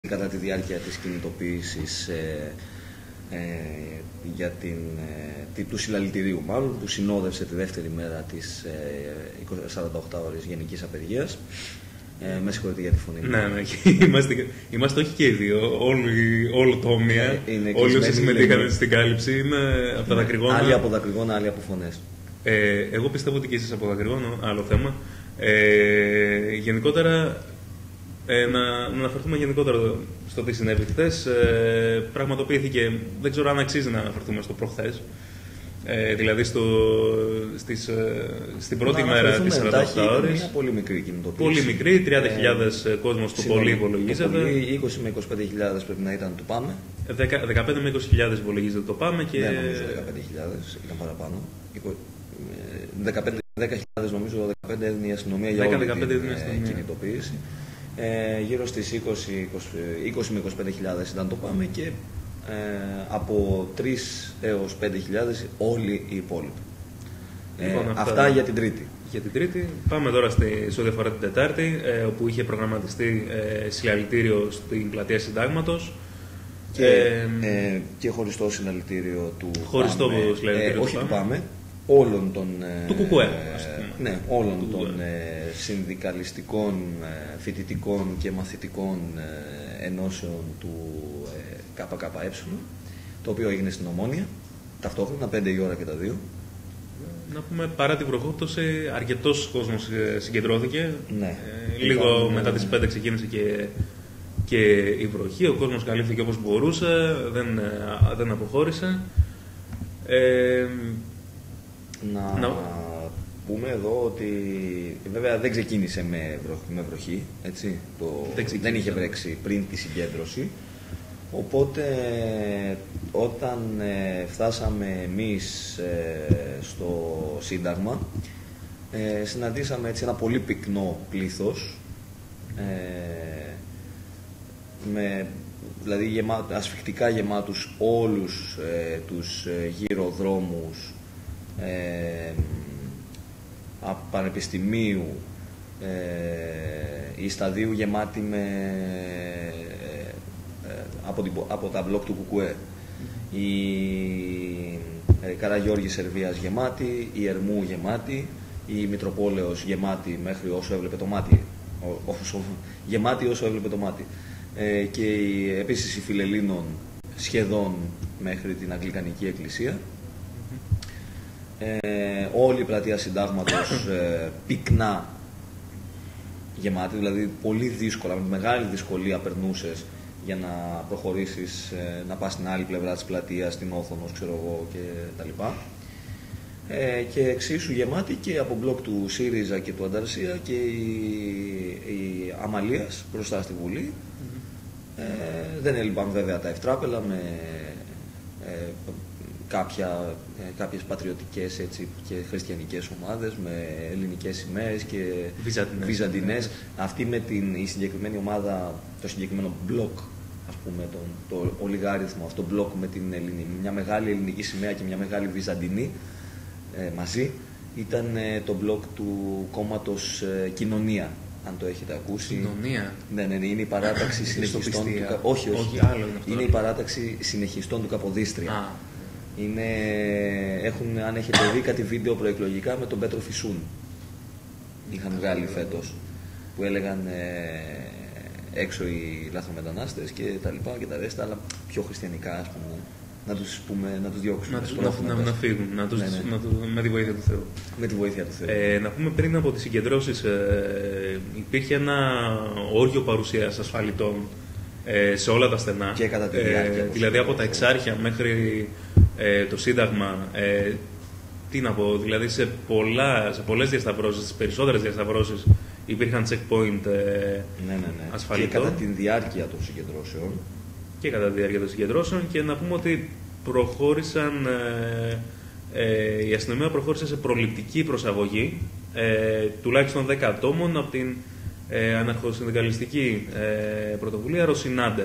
κατά τη διάρκεια της κινητοποίησης για του συλλαλητηρίου μάλλον, που συνόδευσε τη δεύτερη μέρα της 48 ώρες γενικής απεργίας. Με συγχωρείτε για τη φωνή. Ναι, είμαστε όχι και οι δύο, όλο το όμοια. Όλοι όσοι συμμετείχαν στην κάλυψη είναι από τα δακρυγόνα. Άλλοι από δακρυγόνα, άλλοι από φωνές. Εγώ πιστεύω ότι και εσείς από δακρυγόνα, άλλο θέμα. Γενικότερα, να αναφερθούμε γενικότερα στο τι συνέβη χθες. Πραγματοποιήθηκε, δεν ξέρω αν αξίζει να αναφερθούμε στο προχθές. Δηλαδή στην πρώτη μέρα της 48 ώρες. Μια πολύ μικρή κινητοποίηση. Πολύ μικρή, 30.000 κόσμος το πολύ υπολογίζεται. 20 με 25.000 πρέπει να ήταν το ΠΑΜΕ. 15 με 20.000 υπολογίζεται το ΠΑΜΕ. Και... Δεν νομίζω 15.000, ήταν παραπάνω. 10.000 νομίζω, 15 έδινε η αστυνομία για όλη την κινητοποίηση. Γύρω στις 20 με 25.000 ήταν το ΠΑΜΕ και από 3 έως 5.000 όλοι οι υπόλοιποι. Λοιπόν, αυτά για την Τρίτη. Για την Τρίτη. Πάμε τώρα σε ό,τι αφορά την Τετάρτη, όπου είχε προγραμματιστεί συλλαλητήριο στην πλατεία Συντάγματος. Και χωριστό συλλαλητήριο του χωριστό ΠΑΜΕ. Συλλαλητήριο όχι του ΠΑΜΕ, όλων των, του ΚΚΕ, ναι, όλων των συνδικαλιστικών, φοιτητικών και μαθητικών ενώσεων του ΚΚΕ, το οποίο έγινε στην Ομόνια, ταυτόχρονα 5 η ώρα και τα δύο. Να πούμε, παρά την βροχόπτωση, αρκετός κόσμος συγκεντρώθηκε. Ναι. Λίγο μετά τις 5 ξεκίνησε και η βροχή, ο κόσμος καλύφθηκε όπως μπορούσε, δεν αποχώρησε. Να πούμε εδώ ότι βέβαια δεν ξεκίνησε με βροχή, έτσι. Δεν είχε βρέξει πριν τη συγκέντρωση. Οπότε όταν φτάσαμε εμείς στο Σύνταγμα, συναντήσαμε έτσι ένα πολύ πυκνό πλήθος, δηλαδή ασφιχτικά γεμάτους όλους τους γυροδρόμους πανεπιστημίου, η Σταδίου γεμάτη από τα μπλοκ του ΚΚΕ, η Καραγιώργη Σερβίας γεμάτη, η Ερμού γεμάτη, η Μητροπόλεως γεμάτη μέχρι όσο έβλεπε το μάτι, γεμάτη όσο έβλεπε το μάτι, και επίσης η Φιλελλήνων σχεδόν μέχρι την Αγγλικανική Εκκλησία. Όλη η πλατεία Συντάγματος πυκνά γεμάτη, δηλαδή πολύ δύσκολα, με μεγάλη δυσκολία περνούσες για να προχωρήσεις, να πας στην άλλη πλευρά της πλατείας, στην Όθωνος, ξέρω εγώ, και τα λοιπά. Και εξίσου γεμάτη και από μπλοκ του ΣΥΡΙΖΑ και του Ανταρσία και η Αμαλίας μπροστά στη Βουλή. Δεν έλειπαν βέβαια τα ευτράπελα με κάποιες πατριωτικές, έτσι, και χριστιανικές ομάδες με ελληνικές σημαίες και βυζαντινές. Αυτή η συγκεκριμένη ομάδα, το συγκεκριμένο μπλοκ, ας πούμε, το ολιγάριθμο αυτό μπλοκ με μια μεγάλη ελληνική σημαία και μια μεγάλη βυζαντινή μαζί, ήταν το μπλοκ του κόμματος Κοινωνία, αν το έχετε ακούσει. Κοινωνία. Ναι, είναι η παράταξη συνεχιστών του όχι, άλλο είναι η παράταξη συνεχιστών του Καποδίστρια. Αν έχετε δει κάτι βίντεο προεκλογικά με τον Πέτρο Φυσούν, είχαν βγάλει φέτος, που έλεγαν έξω οι λάθρομετανάστες και τα λοιπά και τα ρέστα, αλλά πιο χριστιανικά, ας πούμε, να τους διώξουμε. Να φύγουν, με τη βοήθεια του Θεού. Με τη βοήθεια του Θεού. Να πούμε, πριν από τις συγκεντρώσεις υπήρχε ένα όργιο παρουσίας ασφαλιτών σε όλα τα στενά. Και κατά τη διάρκεια. Δηλαδή από τα Εξάρχεια μέχρι το Σύνταγμα, τι να πω, δηλαδή σε πολλές διασταυρώσεις, στις περισσότερες διασταυρώσεις υπήρχαν checkpoint ασφαλιτών. Και κατά τη διάρκεια των συγκεντρώσεων. Και να πούμε ότι η αστυνομία προχώρησε σε προληπτική προσαγωγή τουλάχιστον 10 ατόμων από την αναρχοσυνδικαλιστική πρωτοβουλία Ρωσινάντερ.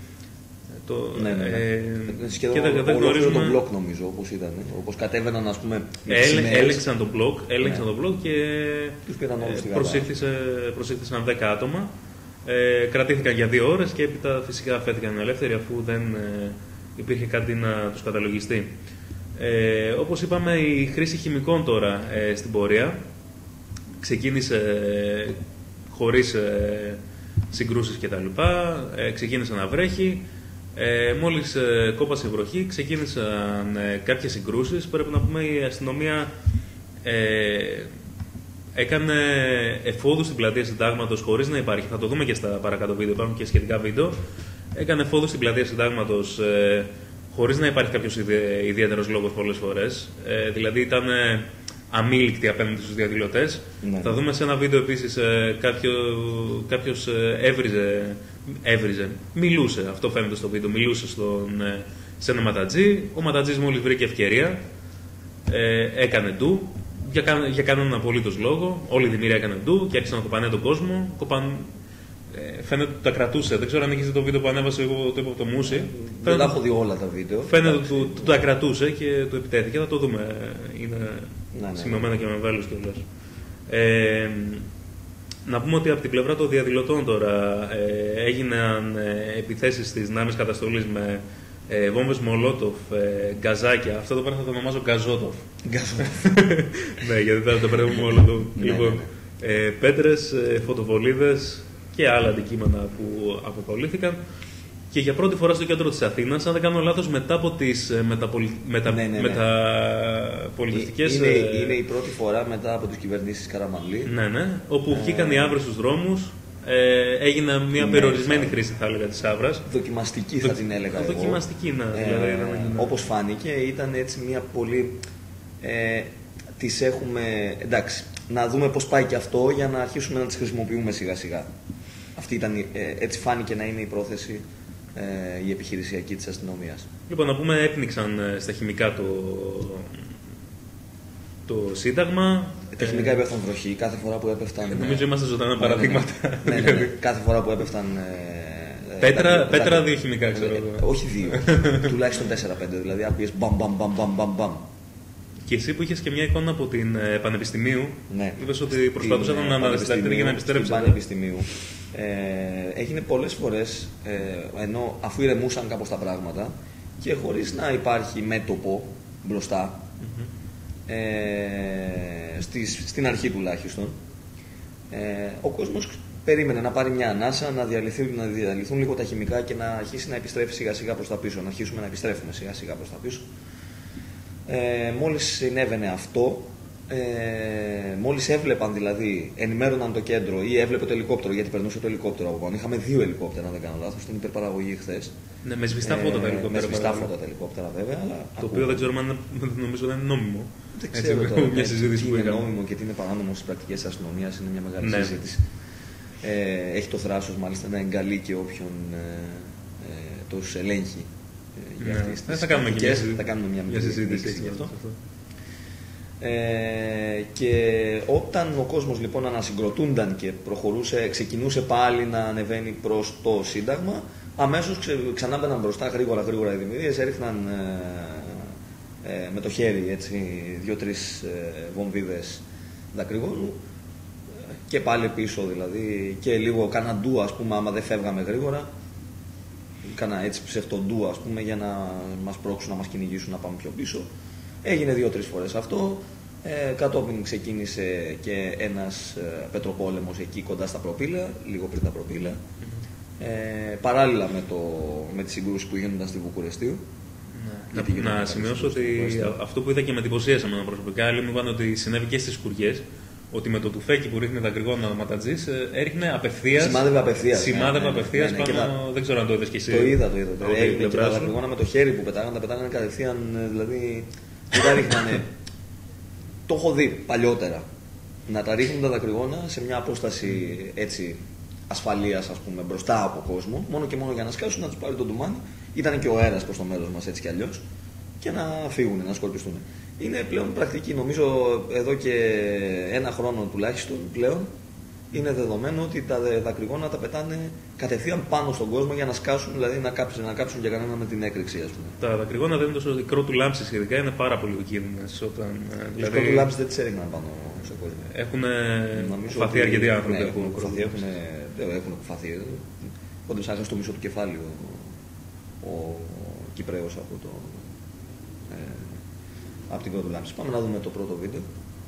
Σχεδόν ολόκληρο τον μπλοκ, νομίζω, όπως ήταν. Όπως κατέβαιναν, ας πούμε, έλεξαν τον μπλοκ και τους πήραν όλους στη προσήχθησαν 10 άτομα. Κρατήθηκαν για 2 ώρες και έπειτα φυσικά φέθηκαν ελεύθεροι αφού δεν υπήρχε κάτι να τους καταλογιστεί. Όπως είπαμε, η χρήση χημικών τώρα στην πορεία ξεκίνησε χωρίς συγκρούσεις κτλ. Ξεκίνησε να βρέχει. Μόλις κόπασε η βροχή, ξεκίνησαν κάποιες συγκρούσεις. Πρέπει να πούμε η αστυνομία έκανε εφόδους στην πλατεία Συντάγματος χωρίς να υπάρχει. Θα το δούμε και στα παρακάτω βίντεο, υπάρχουν και σχετικά βίντεο. Έκανε εφόδους στην πλατεία Συντάγματος χωρίς να υπάρχει κάποιος ιδιαίτερος λόγος πολλές φορές. Δηλαδή ήταν αμήλικτοι απέναντι στους διαδηλωτές. Ναι. Θα δούμε σε ένα βίντεο επίσης κάποιος έβριζε, μιλούσε, αυτό φαίνεται στο βίντεο, μιλούσε σε ένα ματατζή. Ο ματατζής μόλις βρήκε ευκαιρία έκανε ντου για κανέναν απολύτως λόγο. Όλη η δημιουργία έκανε ντου και άρχισαν να κοπανέ τον κόσμο. Φαίνεται ότι τα κρατούσε. Δεν ξέρω αν έχεις δει το βίντεο που ανέβασε, εγώ το είπα από το Μούση. Δεν τα έχω δει όλα τα βίντεο. Φαίνεται ότι τα κρατούσε και του επιτέθηκε. Θα το δούμε. Είναι σημειωμένα και με βέλος κιόλας. Να πούμε ότι από την πλευρά των διαδηλωτών τώρα έγιναν επιθέσεις στις δυνάμεις καταστολής με βόμβες Μολότοφ, γκαζάκια. Αυτό το πράγμα θα το ονομάζω Γκαζότοφ. Ναι, γιατί θα το πρέπει Μολότοφ. Λοιπόν, πέτρες, φωτοβολίδες και άλλα αντικείμενα που αποκολλήθηκαν. Και για πρώτη φορά στο κέντρο της Αθήνας, αν δεν κάνω λάθος, μετά από τις μεταπολιτευτικές... Είναι η πρώτη φορά μετά από τις κυβερνήσεις Καραμανλή. Ναι, όπου βγήκαν οι άβρες στους δρόμους. Έγινε μια περιορισμένη χρήση, θα έλεγα, της άβρας. Δοκιμαστική θα την έλεγα εγώ. Δοκιμαστική, όπως φάνηκε, ήταν έτσι μια πολύ... τις έχουμε... Εντάξει, να δούμε πώς πάει και αυτό για να αρχίσουμε να τις χρησιμοποιούμε σιγά σιγά. Αυτή ήταν, έτσι φάνηκε να είναι η πρόθεση η επιχειρησιακή της αστυνομίας. Λοιπόν, να πούμε, έπνιξαν στα χημικά το Σύνταγμα. Τα χημικά έπεφταν βροχή κάθε φορά που έπεφταν. Νομίζω είμαστε ζωντανά παραδείγματα. Ναι. Κάθε φορά που έπεφταν. Πέτρα 2 χημικά, ξέρω εγώ. Όχι 2. Τουλάχιστον 4-5. Δηλαδή, άπειες μπαμ. Και εσύ που είχες και μια εικόνα από την Πανεπιστημίου, είπες ότι προσπαθούσατε να αναδεστατήρει για να επιστρέψετε. Στην Πανεπιστημίου. Έγινε πολλές φορές, ενώ αφού ηρεμούσαν κάπως τα πράγματα και χωρίς να υπάρχει μέτωπο μπροστά, στην αρχή τουλάχιστον, ο κόσμος περίμενε να πάρει μια ανάσα, να διαλυθούν λίγο τα χημικά και να αρχίσει να επιστρέφει σιγά σιγά προς τα πίσω, να αρχίσουμε να επιστρέφουμε σιγά σιγά προς τα πίσω. Μόλις συνέβαινε αυτό, μόλις έβλεπαν δηλαδή, ενημέρωναν το κέντρο ή έβλεπε το ελικόπτερο, γιατί περνούσε το ελικόπτερο από πάνω. Είχαμε 2 ελικόπτερα, αν δεν κάνω λάθος, στην υπερπαραγωγή χθες. Ναι, με σβηστά φώτα τα ελικόπτερα. Με σβηστά φώτα τα ελικόπτερα, βέβαια. Αλλά το οποίο δεν ξέρουμε αν νομίζω δεν είναι νόμιμο. Δεν ξέρω τώρα, μια συζήτηση τι είναι νόμιμο και τι είναι παράνομο στις πρακτικές της αστυνομίας, είναι μια μεγάλη συζήτηση. Έχει το θράσος μάλιστα να εγκαλεί και όποιον τους ελέγχει. Θα κάνουμε μια συζήτηση γι' αυτό. Και όταν ο κόσμος λοιπόν ανασυγκροτούνταν και ξεκινούσε πάλι να ανεβαίνει προς το Σύνταγμα, αμέσως ξανά μπαίναν μπροστά γρήγορα οι δημιουργίες, έριχναν με το χέρι 2-3 βομβίδες δακρυγόνου και πάλι πίσω δηλαδή, και λίγο κάνα ντου, ας πούμε, άμα δεν φεύγαμε γρήγορα. Κάνα έτσι ψευτοντού, ας πούμε, για να μας πρόξουν, να μας κυνηγήσουν να πάμε πιο πίσω. Έγινε 2-3 φορές αυτό. Κατόπιν ξεκίνησε και ένας πετροπόλεμος εκεί κοντά στα προπύλαια, λίγο πριν τα προπύλαια. Παράλληλα με τις συγκρούσεις που γίνονταν στη Βουκουρεστίου. Να σημειώσω ότι αυτό που είδα και με εντυπωσίασε εμένα προσωπικά, άλλοι μου είπαν ότι συνέβη και στις Σκουριές. Ότι με το τουφέκι που ρίχνει δακρυγόνα ο ματατζής έριχνε απευθείας. Σημάδευε απευθείας πάνω. Δεν ξέρω αν το είδες κι εσύ. Το είδα. Έριχνε και τα δακρυγόνα με το χέρι που πετάγανε, τα πετάγανε κατευθείαν. Δηλαδή δεν τα ρίχνανε. Το έχω δει παλιότερα. Να τα ρίχνουν τα δακρυγόνα σε μια απόσταση έτσι ασφαλείας, ας πούμε, μπροστά από κόσμο, μόνο και μόνο για να σκάσουν, να τους πάρει το ντουμάνι. Ήταν και ο αέρας προς το μέρος μας έτσι κι αλλιώς, και να φύγουν, να σκορπιστούν. Είναι πλέον πρακτική. Νομίζω εδώ και 1 χρόνο τουλάχιστον πλέον είναι δεδομένο ότι τα δακρυγόνα τα πετάνε κατευθείαν πάνω στον κόσμο για να σκάσουν, δηλαδή να κάψουν για κανένα με την έκρηξη, ας πούμε. Τα δακρυγόνα δεν είναι τόσο. Οι κρότουλάμψεις σχετικά είναι πάρα πολύ επικίνδυνες. Οι κρότουλάμψεις δεν τις έριχναν πάνω στον κόσμο. Έχουν φαθεί αρκετοί άνθρωποι. Έχουν έχουν κουφαθεί. Κόντεψε να χάσει το μισό του κεφάλι ο Κυπραίος από την πρώτη λάμψη. Πάμε να δούμε το πρώτο βίντεο.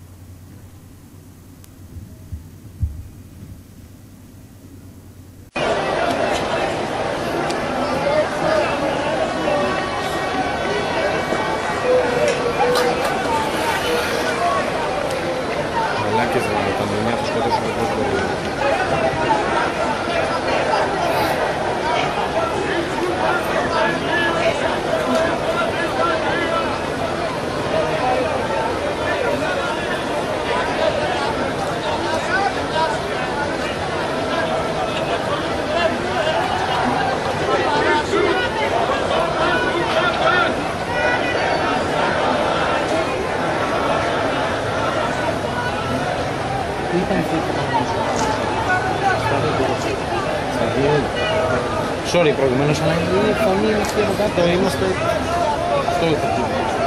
Sorry, προηγουμένως, αλλά η φωνή είναι αυτή από κάτω, είμαστε στο ηθοποιό.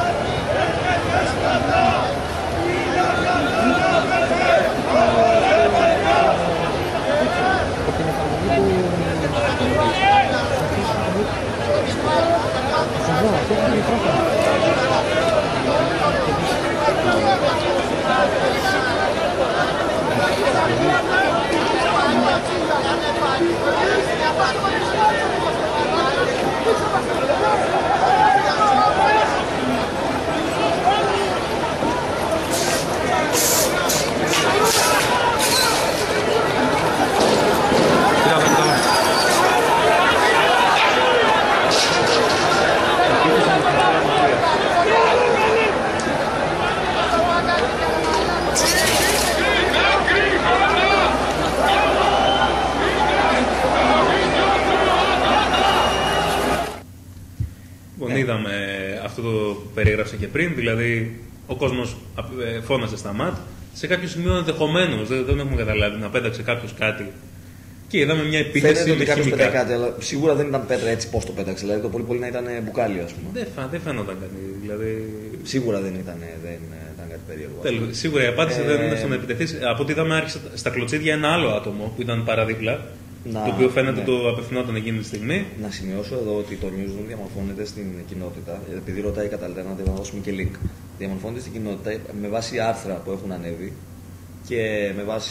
Είδαμε αυτό το που περιέγραψα και πριν, δηλαδή ο κόσμος φώναζε στα ΜΑΤ. Σε κάποιο σημείο ενδεχομένως, δεν έχουμε καταλάβει, να πέταξε κάποιος κάτι. Και είδαμε μια επίθεση. Φαίνεται ότι κάποιος πέταξε κάτι, αλλά σίγουρα δεν ήταν πέτρα έτσι πώς το πέταξε. Δηλαδή το πολύ πολύ να ήταν μπουκάλι, ας πούμε. Δεν φαίνονταν κάτι. Δηλαδή... Σίγουρα δεν ήταν κάτι περίεργο. Σίγουρα η απάντηση δεν είναι στο να επιτεθεί. Από ό,τι είδαμε, άρχισε στα κλωτσίδια ένα άλλο άτομο που ήταν παραδίπλα. Το οποίο φαίνεται το απευθυνόταν εκείνη τη στιγμή. Να σημειώσω εδώ ότι το newsroom διαμορφώνεται στην κοινότητα. Επειδή ρωτάει η Καταλτένα, να δώσουμε και link. Διαμορφώνεται στην κοινότητα με βάση άρθρα που έχουν ανέβει και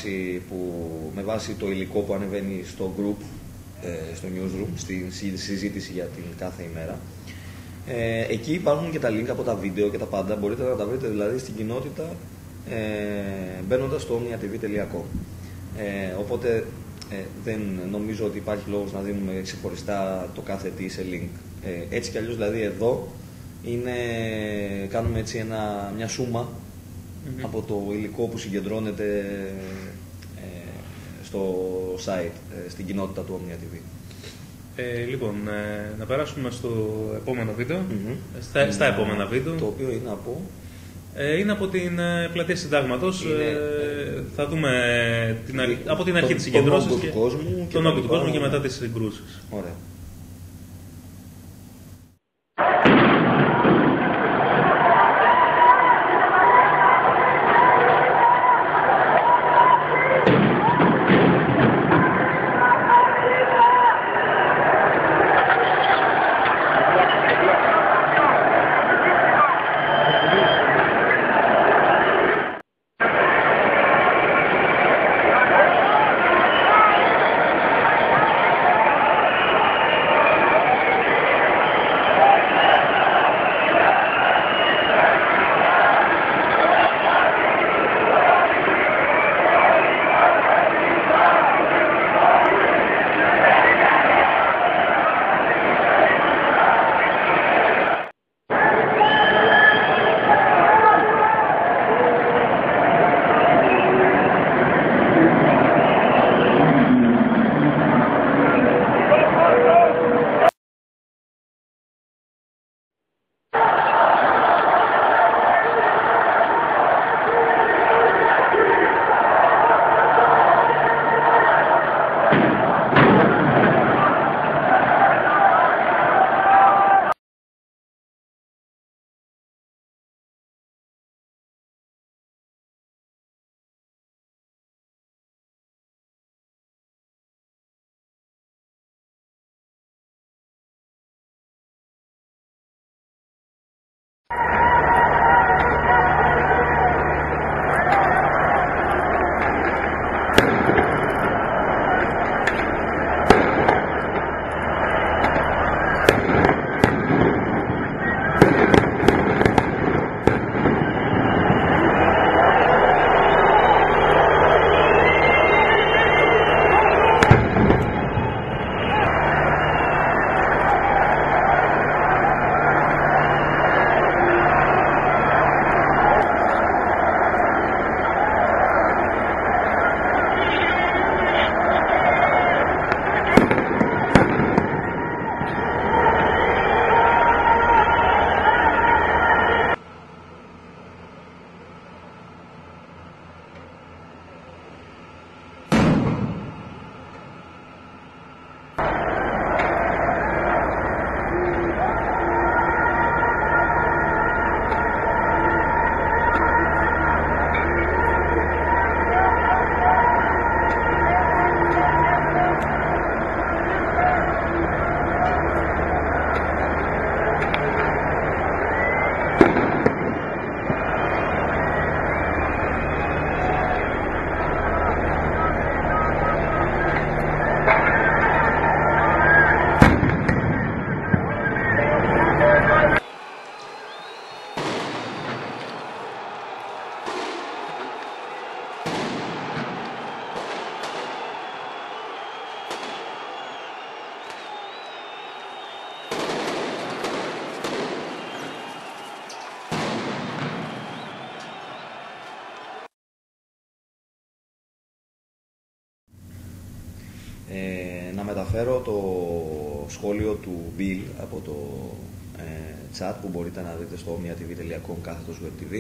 με βάση το υλικό που ανεβαίνει στο group, στο newsroom, στη συζήτηση για την κάθε ημέρα. Εκεί υπάρχουν και τα link από τα βίντεο και τα πάντα. Μπορείτε να τα βρείτε δηλαδή στην κοινότητα μπαίνοντας στο omniatv.com. Οπότε δεν νομίζω ότι υπάρχει λόγος να δίνουμε ξεχωριστά το κάθε τι σε link. Έτσι κι αλλιώς δηλαδή εδώ κάνουμε έτσι μια σούμα από το υλικό που συγκεντρώνεται στο site, στην κοινότητα του OmniaTV. Λοιπόν, να περάσουμε στο επόμενο βίντεο, στα επόμενα βίντεο. Το οποίο είναι από... Είναι από την πλατεία Συντάγματος. Θα δούμε από την αρχή της συγκεντρώσης τον όγκο του κόσμου και μετά τις συγκρούσεις. Ωραία. σχόλιο του Bill από το chat που μπορείτε να δείτε στο omniatv.com/webtv,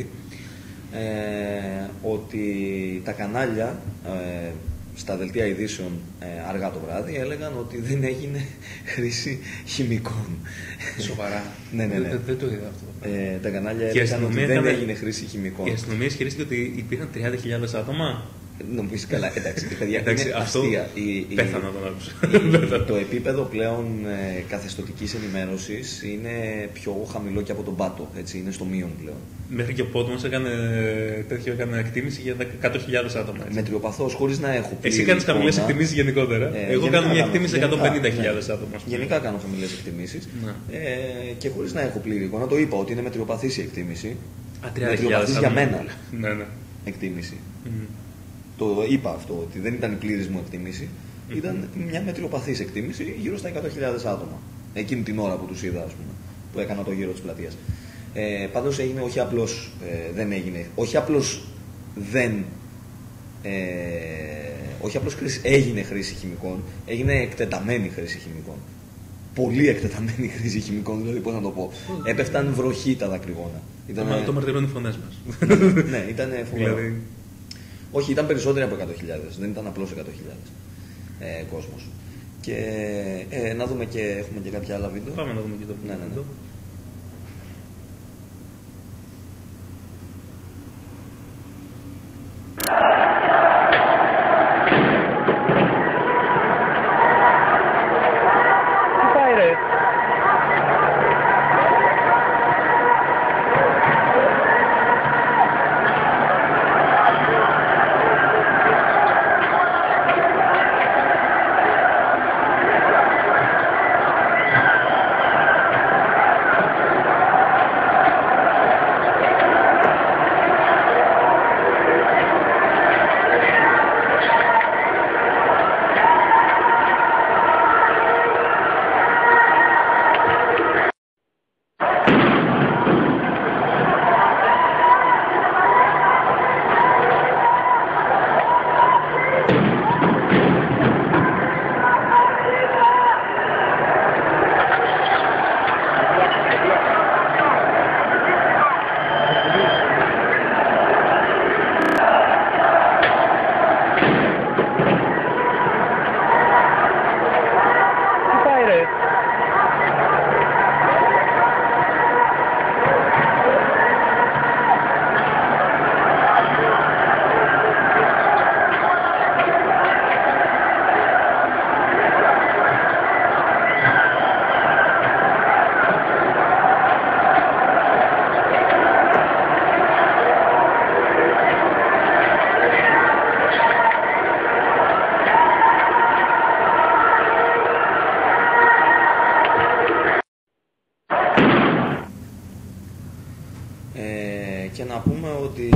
ότι τα κανάλια στα δελτία ειδήσεων αργά το βράδυ έλεγαν ότι δεν έγινε χρήση χημικών. Σοβαρά. Ναι. Δεν το είδα αυτό. Τα κανάλια έλεγαν ότι δεν έγινε χρήση χημικών. Η αστυνομία ισχυρίστηκε ότι υπήρχαν 30.000 άτομα. Νομίζω καλά, εντάξει, παιδιά, εντάξει, είναι αυτό αστεία. Πέθανα τον άκουσα. Το επίπεδο πλέον καθεστωτικής ενημέρωσης είναι πιο χαμηλό και από τον πάτο, έτσι, είναι στο μείον πλέον. Μέχρι και ο Πότμος έκανε εκτίμηση για 100.000 άτομα. Μετριοπαθώς, χωρίς να έχω πλήρη. Εσύ κάνεις χαμηλές εκτιμήσεις γενικότερα. Εγώ κάνω μια εκτίμηση 150.000 άτομα. Γενικά κάνω χαμηλές εκτιμήσεις και χωρίς να έχω πλήρη εικόνα. Το είπα ότι είναι μετριοπαθής η εκτίμηση. Μετριοπαθής για μένα. Ναι. Εκτίμηση. Το είπα αυτό, ότι δεν ήταν η πλήρης μου εκτίμηση. Ήταν μια μετριοπαθής εκτίμηση γύρω στα 100.000 άτομα. Εκείνη την ώρα που τους είδα, ας πούμε, που έκανα το γύρο της πλατείας. Πάντως έγινε όχι απλώς δεν έγινε, όχι απλώς έγινε χρήση χημικών, έγινε εκτεταμένη χρήση χημικών. Πολύ εκτεταμένη χρήση χημικών, δηλαδή πώς να το πω. Έπεφταν βροχή τα δακρυγόνα. Το μαρτυρώνουν οι φωνές μας. Ναι, ήταν φοβερό. Όχι, ήταν περισσότεροι από 100.000, δεν ήταν απλώς 100.000 κόσμος. Και να δούμε και έχουμε και κάποια άλλα βίντεο. Πάμε να δούμε και το βίντεο. Και να πούμε ότι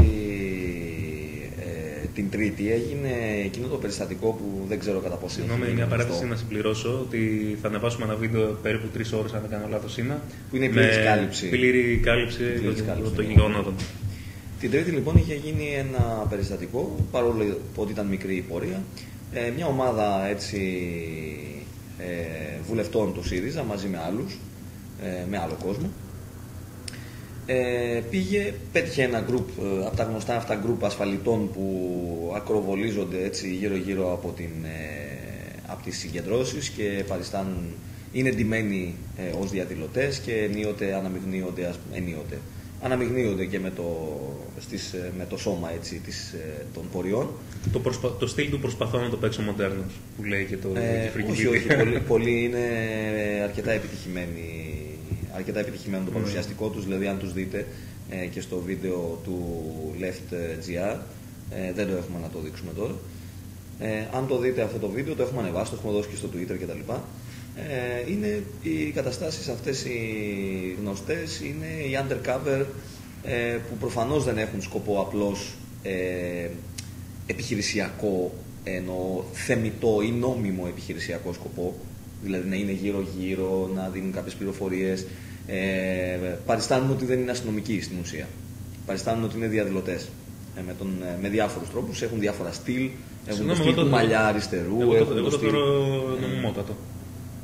την Τρίτη έγινε εκείνο το περιστατικό που δεν ξέρω κατά πόσο. Συγγνώμη, μια παράθεση να συμπληρώσω ότι θα ανεβάσουμε ένα βίντεο περίπου 3 ώρες, αν δεν κάνω λάθος είναι. Που είναι η πλήρης κάλυψη. Πλήρη κάλυψη των γεγονότων. Την Τρίτη λοιπόν είχε γίνει ένα περιστατικό, παρόλο ότι ήταν μικρή η πορεία. Μια ομάδα έτσι, βουλευτών του ΣΥΡΙΖΑ μαζί με άλλους, με άλλο κόσμο, πέτυχε ένα γκρουπ από τα γνωστά αυτά γκρουπ ασφαλιτών που ακροβολίζονται έτσι γύρω-γύρω από τις συγκεντρώσεις και παριστάνουν, είναι ντυμένοι ως διαδηλωτές και ενίοτε αναμειγνύονται και με το σώμα έτσι, των πορειών. Το στυλ του προσπαθώ να το παίξω μοντέρνος, που λέει και το όχι, πολλοί είναι αρκετά επιτυχημένο το παρουσιαστικό τους, δηλαδή αν τους δείτε και στο βίντεο του Left.gr, δεν το έχουμε να το δείξουμε τώρα. Αν το δείτε αυτό το βίντεο, το έχουμε ανεβάσει, το έχουμε δώσει και στο Twitter κτλ. Είναι οι καταστάσεις αυτές οι γνωστές, είναι οι undercover που προφανώς δεν έχουν σκοπό απλώς επιχειρησιακό, εννοώ θεμιτό ή νόμιμο επιχειρησιακό σκοπό, δηλαδή να είναι γύρω-γύρω, να δίνουν κάποιες πληροφορίες. Παριστάνουν ότι δεν είναι αστυνομικοί στην ουσία. Παριστάνουν ότι είναι διαδηλωτές. Με διάφορους τρόπους, έχουν διάφορα στυλ, έχουν το στυλ του μαλλιά αριστερού. Εγώ το θεωρώ νομιμότατο.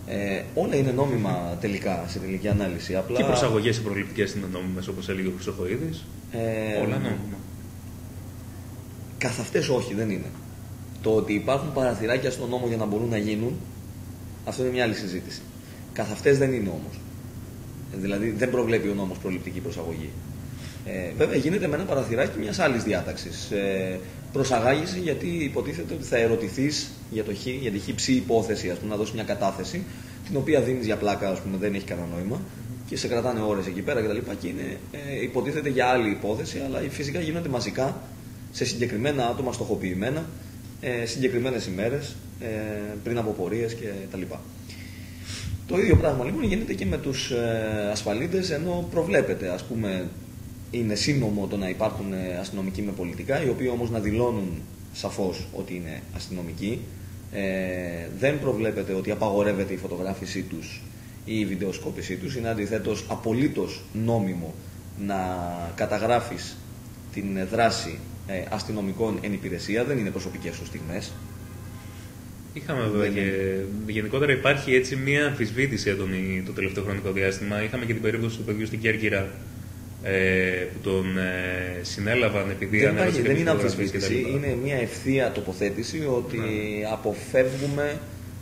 Όλα είναι νόμιμα τελικά σε τελική ανάλυση. Απλά... Και οι προσαγωγές οι προληπτικές είναι νόμιμες, όπως έλεγε ο Χρυσοχοΐδης. Όλα νόμιμα. Καθ' αυτές όχι, δεν είναι. Το ότι υπάρχουν παραθυράκια στον νόμο για να μπορούν να γίνουν, αυτό είναι μια άλλη συζήτηση. Καθ' αυτές δεν είναι όμως. Δηλαδή δεν προβλέπει ο νόμος προληπτική προσαγωγή. Βέβαια γίνεται με ένα παραθυράκι μιας άλλης διάταξης. Προσαγάγηση γιατί υποτίθεται ότι θα ερωτηθείς για τη χύψη υπόθεση, ας πούμε, να δώσεις μια κατάθεση, την οποία δίνεις για πλάκα, ας πούμε, δεν έχει κανένα νόημα και σε κρατάνε ώρες εκεί πέρα κτλ. Και είναι υποτίθεται για άλλη υπόθεση, αλλά φυσικά γίνονται μαζικά σε συγκεκριμένα άτομα στοχοποιημένα, συγκεκριμένες ημέρες, πριν από πορείες κτλ. Το ίδιο πράγμα λοιπόν γίνεται και με τους ασφαλίτες, ενώ προβλέπεται, ας πούμε, είναι σύνομο το να υπάρχουν αστυνομικοί με πολιτικά, οι οποίοι όμως να δηλώνουν σαφώς ότι είναι αστυνομικοί. Δεν προβλέπεται ότι απαγορεύεται η φωτογράφησή τους ή η βιντεοσκόπησή τους. Είναι αντιθέτως απολύτως νόμιμο να καταγράφεις την δράση αστυνομικών εν υπηρεσία, δεν είναι προσωπικές σου στιγμές. Είχαμε βέβαια και γενικότερα υπάρχει έτσι μια αμφισβήτηση έντονη το τελευταίο χρονικό διάστημα. Είχαμε και την περίπτωση του παιδιού στην Κέρκυρα που τον συνέλαβαν επειδή δεν είναι αμφισβήτηση, είναι μια ευθεία τοποθέτηση ότι αποφεύγουμε,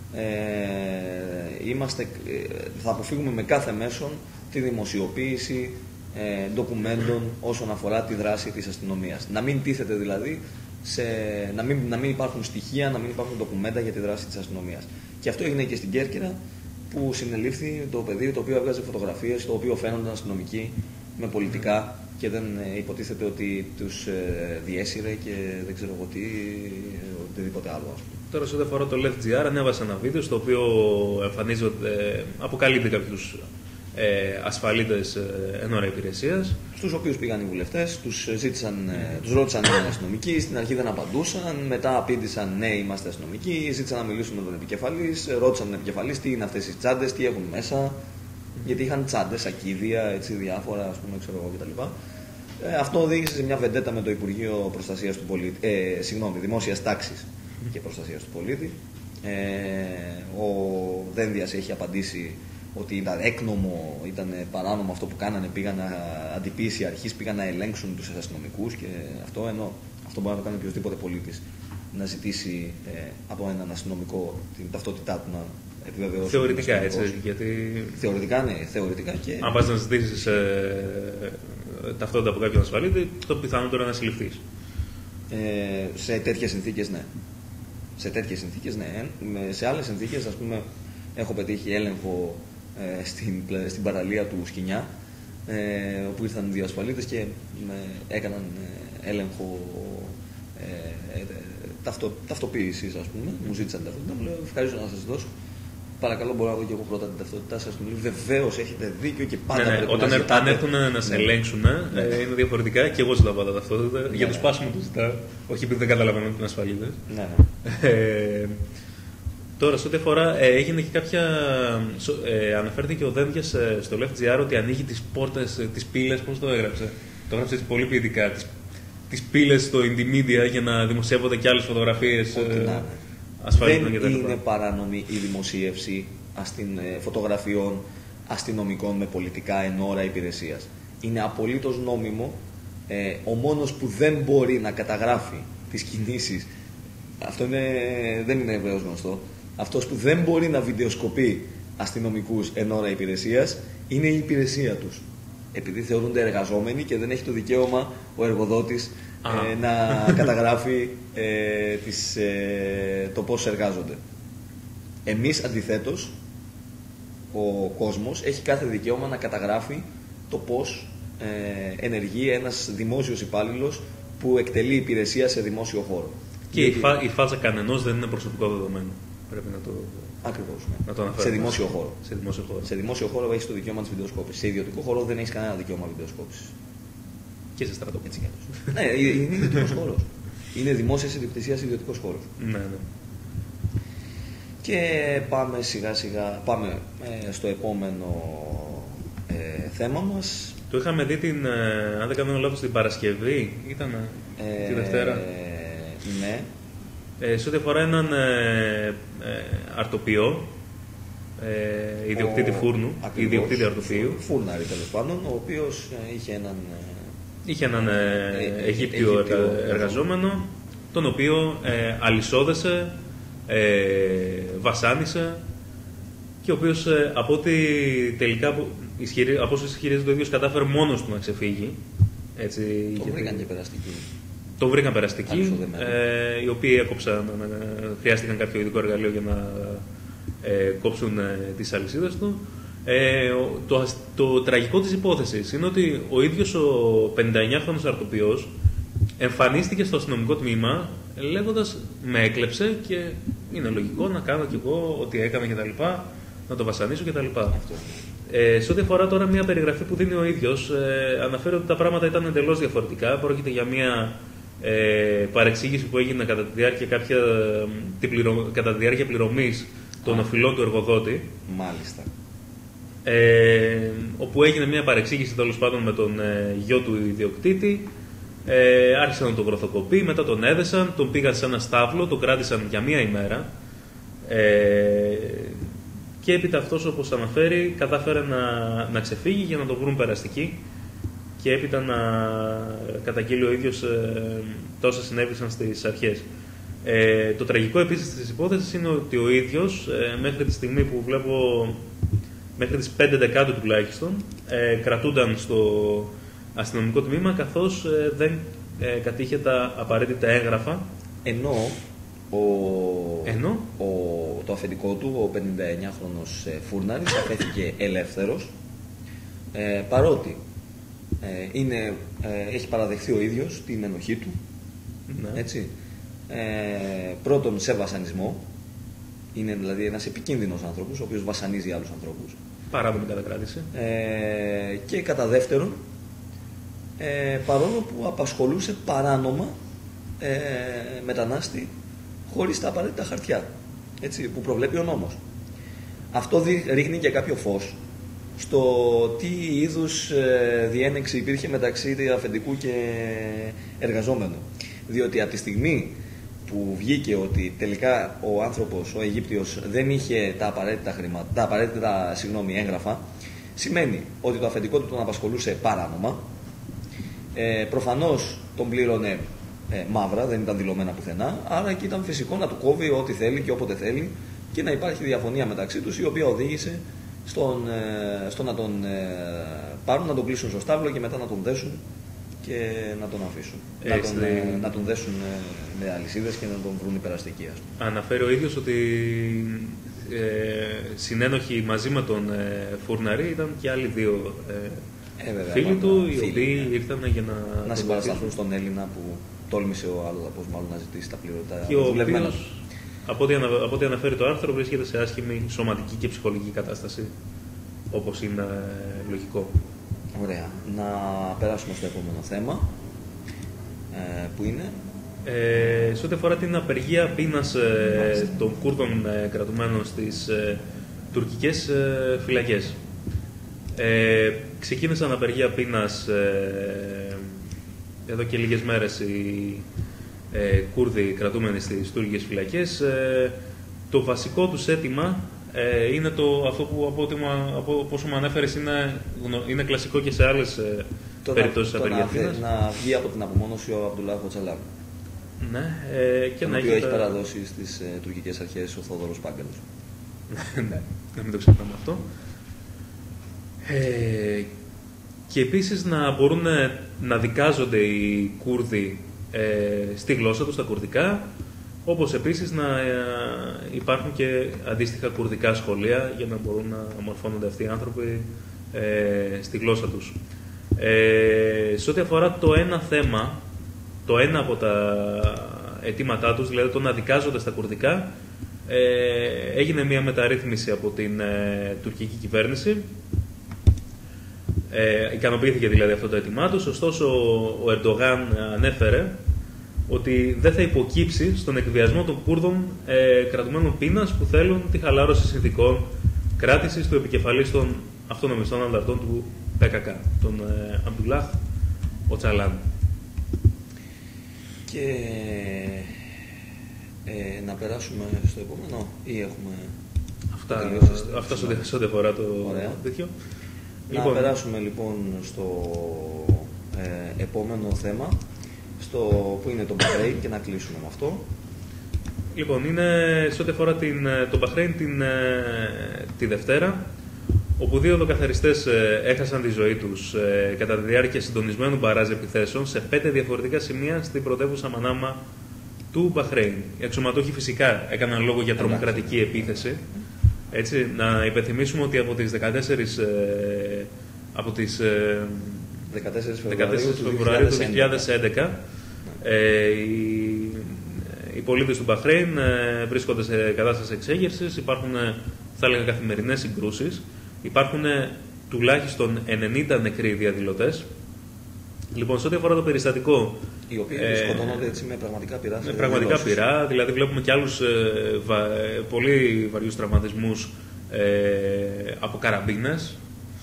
θα αποφύγουμε με κάθε μέσον τη δημοσιοποίηση ντοκουμέντων όσον αφορά τη δράση της αστυνομίας. Να μην τίθεται δηλαδή, να μην υπάρχουν στοιχεία, να μην υπάρχουν ντοκουμέντα για τη δράση της αστυνομίας. Και αυτό έγινε και στην Κέρκυρα, που συνελήφθη το παιδί το οποίο έβγαζε φωτογραφίες, το οποίο φαίνονταν αστυνομικοί με πολιτικά και δεν υποτίθεται ότι τους διέσυρε και δεν ξέρω εγώ τι, οτιδήποτε άλλο, ας πούμε. Τώρα, σε ό,τι αφορά το Left.gr, ανέβασα ένα βίντεο στο οποίο εμφανίζονται, αποκαλύπτει κάποιους ασφαλίτες εν ώρα υπηρεσίας. Στους οποίους πήγαν οι βουλευτές, τους ρώτησαν αν είναι αστυνομικοί, στην αρχή δεν απαντούσαν, μετά απήντησαν ναι, είμαστε αστυνομικοί, ζήτησαν να μιλήσουν με τον επικεφαλής, ρώτησαν τον επικεφαλής τι είναι αυτές οι τσάντες, τι έχουν μέσα. Γιατί είχαν τσάντες, ακίδια, έτσι, διάφορα, ας πούμε, ξέρω εγώ κτλ. Αυτό οδήγησε σε μια βεντέτα με το Υπουργείο Προστασίας του Πολίτη, Δημόσιας Τάξης και Προστασίας του Πολίτη. Ο Δένδιας έχει απαντήσει ότι ήταν έκνομο, ήταν παράνομο αυτό που κάνανε, πήγαν να αντιποίηση αρχής, πήγαν να ελέγξουν τους αστυνομικούς και αυτό, ενώ αυτό μπορεί να το κάνει οποιοδήποτε πολίτης, να ζητήσει από έναν αστυνομικό την ταυτότητά του να επιβεβαιώσει. Θεωρητικά έτσι, γιατί... Θεωρητικά ναι, θεωρητικά και... Αν πας να ζητήσεις ταυτότητα από κάποιον ασφαλίτη, το πιθανότερο είναι να συλληφθείς. Σε τέτοιες συνθήκες ναι. Σε τέτοιες συνθήκες ναι. Σε άλλες συνθήκες, ας πούμε, έχω πετύχει έλεγχο στην παραλία του Σκινιά, όπου ήρθαν δύο ασφαλίτες και έκαναν έλεγχο ταυτοποίησης, ας πούμε. Μου ζήτησαν την ταυτότητα, μου λέω ευχαριστώ να σας δώσω. Παρακαλώ, μπορώ να δω και εγώ πρώτα την ταυτότητά σας. Μου λέει βεβαίως έχετε δίκιο και πάντα πρέπει όταν να ζητάτε. Αν έρθουν να σε ελέγξουν, είναι διαφορετικά και εγώ ζητάω πάντα ταυτότητα. Για το σπάσιμο του ζητάω. Όχι επειδή δεν καταλαβαίνω ότι είναι ασφαλίτες. Τώρα, σε ό,τι αφορά, έγινε και κάποια. Αναφέρθηκε ο Δένδιας στο Left.gr ότι ανοίγει τις πόρτες, τις πύλες. Πώς το έγραψε? Το έγραψε έτσι πολύ ποιητικά. Τις πύλες στο Indymedia για να δημοσιεύονται και άλλες φωτογραφίες ασφαλίτων κτλ. Δεν είναι παράνομη η δημοσίευση φωτογραφιών αστυνομικών με πολιτικά εν ώρα υπηρεσίας. Είναι απολύτως νόμιμο. Ο μόνος που δεν μπορεί να καταγράφει τις κινήσεις, αυτό δεν είναι βεβαίως γνωστό, αυτός που δεν μπορεί να βιντεοσκοπεί αστυνομικούς εν ώρα υπηρεσίας είναι η υπηρεσία τους. Επειδή θεωρούνται εργαζόμενοι και δεν έχει το δικαίωμα ο εργοδότης να καταγράφει το πώς εργάζονται. Εμείς αντιθέτως, ο κόσμος έχει κάθε δικαίωμα να καταγράφει το πώς ενεργεί ένας δημόσιος υπάλληλος που εκτελεί υπηρεσία σε δημόσιο χώρο. Και η φάτσα κανενός δεν είναι προσωπικό δεδομένο. Πρέπει να το... Ακριβώς. Να το σε δημόσιο χώρο. Σε δημόσιο χώρο έχεις το δικαίωμα της βιντεοσκόπησης. Σε ιδιωτικό χώρο δεν έχεις κανένα δικαίωμα βιντεοσκόπησης. Και σε στρατό. Έτσι κι αλλιώς. Ναι, είναι ιδιωτικός χώρος. Είναι δημόσιας ιδιοκτησίας ιδιωτικός χώρος. Ναι. Και πάμε σιγά σιγά στο επόμενο θέμα μας. Το είχαμε δει αν δεν κάνω λάθος, την Παρασκευή, ήταν τη Δευτέρα. Ναι. Σε ό,τι αφορά έναν αρτοποιό, ιδιοκτήτη φούρνου, ιδιοκτήτη αρτοφείου. Φούρναρη τέλος πάντων, ο οποίος είχε έναν Αιγύπτιο εργαζόμενο, τον οποίο αλυσόδεσε, βασάνισε και ο οποίος από ό,τι τελικά, από όσο ισχυρίζεται ο ίδιος, κατάφερε μόνος του να ξεφύγει. Έτσι, τον βρήκαν και περαστικοί. Τον βρήκαν περαστικοί, οι οποίοι έκοψαν, χρειάστηκαν κάποιο ειδικό εργαλείο για να κόψουν τις αλυσίδες του. Το τραγικό της υπόθεσης είναι ότι ο ίδιος ο 59χρονος αρτοποιός εμφανίστηκε στο αστυνομικό τμήμα λέγοντας «με έκλεψε και είναι λογικό να κάνω κι εγώ ό,τι έκανε κτλ. Να το βασανίσω κτλ». Σε ό,τι αφορά τώρα μια περιγραφή που δίνει ο ίδιος, αναφέρει ότι τα πράγματα ήταν εντελώς διαφορετικά. Πρόκειται για μια παρεξήγηση που έγινε κατά τη διάρκεια πληρωμής των οφειλών του εργοδότη. Μάλιστα. Όπου έγινε μια παρεξήγηση τέλος πάντων με τον γιο του ιδιοκτήτη. Άρχισαν να τον γροθοκοπεί, μετά τον έδεσαν, τον πήγαν σε ένα στάβλο, τον κράτησαν για μία ημέρα. Και έπειτα αυτός, όπως αναφέρει, κατάφερε να ξεφύγει για να τον βρουν περαστικοί και έπειτα να καταγγείλει ο ίδιος τα όσα συνέβησαν στις αρχές. Το τραγικό επίσης της υπόθεσης είναι ότι ο ίδιος μέχρι τη στιγμή που βλέπω, μέχρι τις 5 Δεκάτου τουλάχιστον, κρατούνταν στο αστυνομικό τμήμα καθώς δεν κατήχε τα απαραίτητα έγγραφα. Ενώ το αφεντικό του, ο 59χρονος Φούρναρης, αφέθηκε ελεύθερος, παρότι έχει παραδεχθεί ο ίδιος την ενοχή του, ναι. Έτσι, πρώτον σε βασανισμό, είναι δηλαδή ένας επικίνδυνος άνθρωπος, ο οποίος βασανίζει άλλους ανθρώπους. Παράδομη κατακράτηση. Και κατά δεύτερον, παρόλο που απασχολούσε παράνομα μετανάστη χωρίς τα απαραίτητα χαρτιά, έτσι, που προβλέπει ο νόμος. Αυτό ρίχνει και κάποιο φως στο τι είδους διένεξη υπήρχε μεταξύ αφεντικού και εργαζόμενου. Διότι από τη στιγμή που βγήκε ότι τελικά ο άνθρωπος, ο Αιγύπτιος, δεν είχε τα απαραίτητα έγγραφα, σημαίνει ότι το αφεντικό του τον απασχολούσε παράνομα, προφανώς τον πλήρωνε μαύρα, δεν ήταν δηλωμένα πουθενά, άρα και ήταν φυσικό να του κόβει ό,τι θέλει και όποτε θέλει και να υπάρχει διαφωνία μεταξύ τους, η οποία οδήγησε στο να τον πάρουν, να τον κλείσουν στο στάβλο και μετά να τον δέσουν και να τον αφήσουν. Να τον δέσουν με αλυσίδες και να τον βρουν υπεραστικοί. Αναφέρει ο ίδιος ότι συνένοχοι μαζί με τον Φούρναρη ήταν και άλλοι δύο φίλοι του, οι οποίοι ήρθαν για να συμπαρασταθούν στον Έλληνα που τόλμησε ο άλλος μάλλον να ζητήσει τα πληρωτά. Και ο οποίος, από ό,τι αναφέρει το άρθρο, βρίσκεται σε άσχημη σωματική και ψυχολογική κατάσταση, όπως είναι λογικό. Ωραία. Να περάσουμε στο επόμενο θέμα, που είναι... σε ό,τι αφορά την απεργία πείνας των Κούρδων κρατουμένων στις τουρκικές φυλακές. Ξεκίνησαν απεργία πείνας εδώ και λίγες μέρες οι Κούρδοι κρατούμενοι στις τουρκικές φυλακές. Το βασικό τους αίτημα είναι αυτό που από όσο μου ανέφερες είναι κλασικό και σε άλλες περιπτώσεις απεργίας πείνας. Να βγει από την απομόνωση ο Αμπτουλάχ Οτσαλάν. Ναι, και τον οποίο έχει παραδώσει στις τουρκικές αρχές ο Θόδωρος Πάγκαλος. Ναι, να μην το ξεχνάμε αυτό. Και επίσης να μπορούν να δικάζονται οι Κούρδοι στη γλώσσα τους, στα κουρδικά, όπως επίσης να υπάρχουν και αντίστοιχα κουρδικά σχολεία για να μπορούν να μορφώνονται αυτοί οι άνθρωποι στη γλώσσα τους. Σε ό,τι αφορά το ένα θέμα, το ένα από τα αιτήματά τους, δηλαδή το να δικάζονται στα κουρδικά, έγινε μια μεταρρύθμιση από την τουρκική κυβέρνηση. Ικανοποιήθηκε δηλαδή αυτό το αίτημά τους, ωστόσο ο Ερντογάν ανέφερε ότι δεν θα υποκύψει στον εκβιασμό των Κούρδων κρατουμένων πείνας που θέλουν τη χαλάρωση συνθηκών κράτησης του επικεφαλής των αυτονομιστών ανταρτών του ΠΚΚ, τον Αμπτουλάχ Οτσαλάν. Και να περάσουμε στο επόμενο ή έχουμε... Αυτά σε ό,τι αφορά το τέτοιο. Να περάσουμε λοιπόν στο επόμενο θέμα, που είναι το Μπαχρέιν, και να κλείσουμε με αυτό. Λοιπόν, είναι σε ό,τι αφορά το Μπαχρέιν τη Δευτέρα, όπου 2 οδοκαθαριστές έχασαν τη ζωή τους κατά τη διάρκεια συντονισμένου μπαράζ επιθέσεων σε 5 διαφορετικά σημεία στην πρωτεύουσα Μανάμα του Μπαχρέιν. Οι αξιωματούχοι φυσικά έκαναν λόγο για τρομοκρατική επίθεση. Έτσι, να υπενθυμίσουμε ότι από τις 14 Φεβρουαρίου του 2011 οι πολίτες του Μπαχρέιν βρίσκονται σε κατάσταση εξέγερσης, υπάρχουν, θα έλεγα, καθημερινές συγκρούσεις, υπάρχουν τουλάχιστον 90 νεκροί διαδηλωτές. Λοιπόν, σε ό,τι αφορά το περιστατικό, οι οποίοι σκοτώνονται έτσι με πραγματικά πυρά. Με πραγματικά πυρά, δηλαδή βλέπουμε και άλλους πολύ βαριούς τραυματισμούς από καραμπίνες.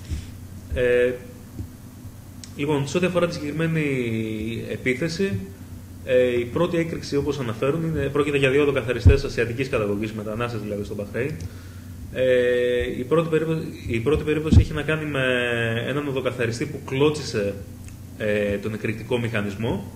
Λοιπόν, σε ό,τι αφορά τη συγκεκριμένη επίθεση, η πρώτη έκρηξη, όπως αναφέρουν, πρόκειται για 2 οδοκαθαριστές ασιατικής καταγωγής, μετανάστες δηλαδή, στο Μπαχρέιν. Η πρώτη περίπτωση έχει να κάνει με έναν οδοκαθαριστή που κλώτσισε τον εκρηκτικό μηχανισμό.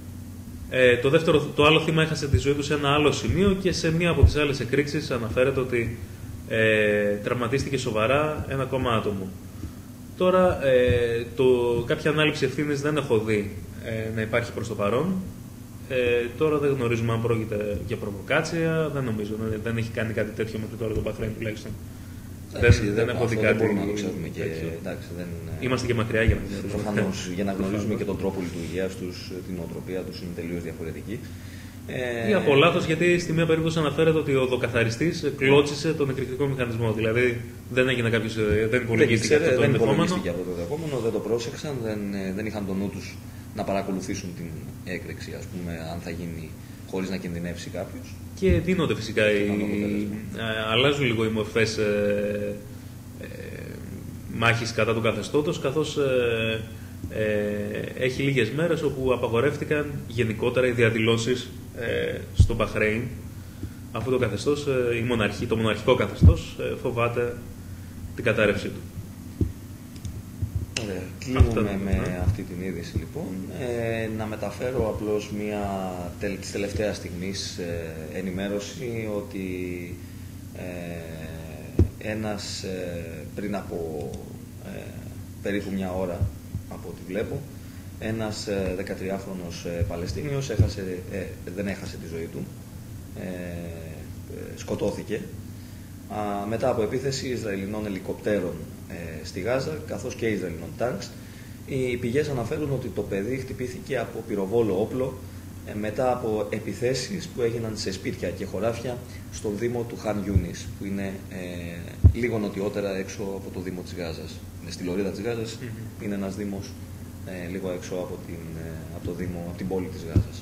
Το άλλο θύμα έχασε τη ζωή του σε ένα άλλο σημείο, και σε μία από τις άλλες εκρήξεις αναφέρεται ότι τραυματίστηκε σοβαρά ένα ακόμα άτομο. Τώρα, κάποια ανάληψη ευθύνης δεν έχω δει να υπάρχει προς το παρόν. Τώρα δεν γνωρίζουμε αν πρόκειται για προβοκάτσια, δεν νομίζω, δεν έχει κάνει κάτι τέτοιο μέχρι τώρα το Μπαχρέιν τουλάχιστον. Δεν έχω δει κάτι. Δεν μπορούμε να το ξέρουμε και είμαστε και μακριά για να γνωρίζουμε. Προφανώς, για να γνωρίζουμε και τον τρόπο λειτουργίας τους, την νοοτροπία τους είναι τελείως διαφορετική. Ή από λάθος, γιατί στη μία περίπτωση αναφέρεται ότι ο οδοκαθαριστής κλώτσισε τον εκρηκτικό μηχανισμό. Δηλαδή δεν έγινε κάποιος, δεν υπολογίστηκε αυτό το ενδεχόμενο. Δεν το πρόσεξαν, δεν είχαν το νου τους να παρακολουθήσουν την έκρηξη, ας πούμε, αν θα γίνει χωρίς να κινδυνεύσει κάποιος. Και δίνονται φυσικά αλλάζουν λίγο οι μορφές μάχης κατά του καθεστώτος, καθώς έχει λίγες μέρες όπου απαγορεύτηκαν γενικότερα οι διαδηλώσεις στο Μπαχρέιν, αφού το καθεστώς, το μοναρχικό καθεστώς φοβάται την κατάρρευσή του. Κλείνουμε με αυτή την είδηση λοιπόν. Να μεταφέρω απλώς της τελευταίας στιγμής ενημέρωση ότι ένας πριν από περίπου μια ώρα, από ό,τι βλέπω, ένας 13χρονος Παλαιστίνιος δεν έχασε τη ζωή του, σκοτώθηκε μετά από επίθεση Ισραηλινών ελικοπτέρων στη Γάζα, καθώς και Ισραηλινών τάγκς. Οι πηγές αναφέρουν ότι το παιδί χτυπήθηκε από πυροβόλο όπλο μετά από επιθέσεις που έγιναν σε σπίτια και χωράφια στον Δήμο του Χαν Ιούνις, που είναι λίγο νοτιότερα έξω από το Δήμο της Γάζας. Στη λωρίδα της Γάζας είναι ένας δήμος λίγο έξω από την πόλη της Γάζας.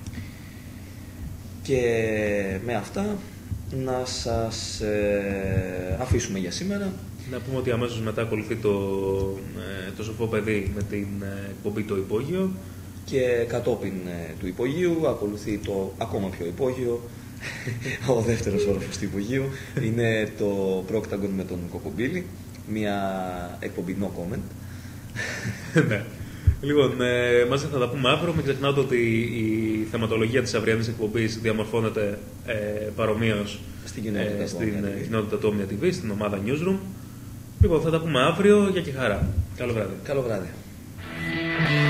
Και με αυτά να σας αφήσουμε για σήμερα. Να πούμε ότι αμέσως μετά ακολουθεί το σοφό παιδί με την εκπομπή Το Υπόγειο. Και κατόπιν του υπογείου ακολουθεί το ακόμα πιο υπόγειο, ο δεύτερος όροφος του υπογείου, είναι το Proctagon με τον Κοκομπίλη, μια εκπομπή no comment. Ναι. Λοιπόν, μαζί θα τα πούμε αύριο. Μην ξεχνάτε ότι η θεματολογία της αυριανής εκπομπής διαμορφώνεται παρομοίως στην κοινότητα του Omnia TV, στην ομάδα Newsroom. Λοιπόν, θα τα πούμε αύριο. Γεια και χαρά. Καλό βράδυ. Καλό βράδυ.